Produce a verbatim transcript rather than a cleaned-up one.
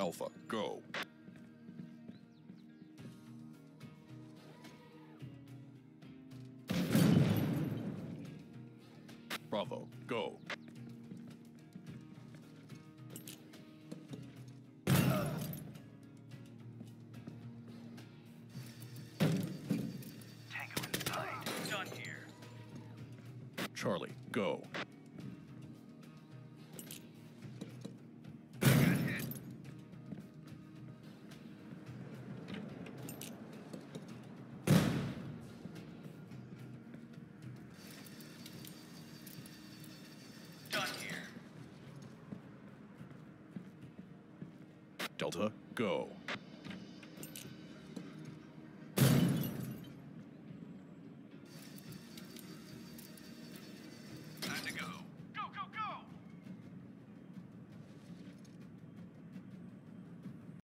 Alpha, go. Bravo, go. Tango inside. Done here. Charlie, go. I got hit. Done here. Delta, go.